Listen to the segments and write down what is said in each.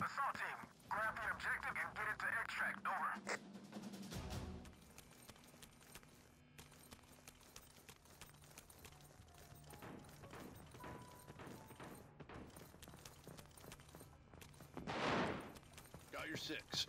Assault team, grab the objective and get it to extract. Over. Got your 6.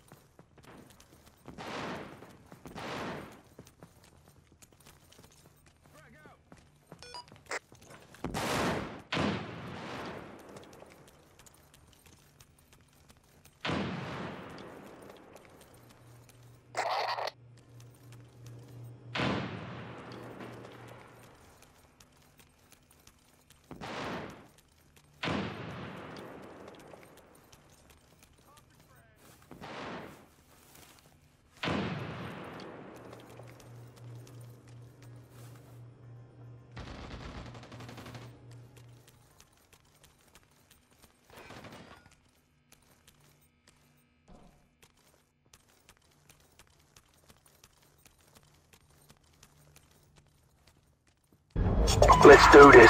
Let's do this.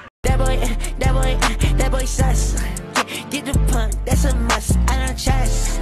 That boy sus. Get the pump, that's a must. I don't trust.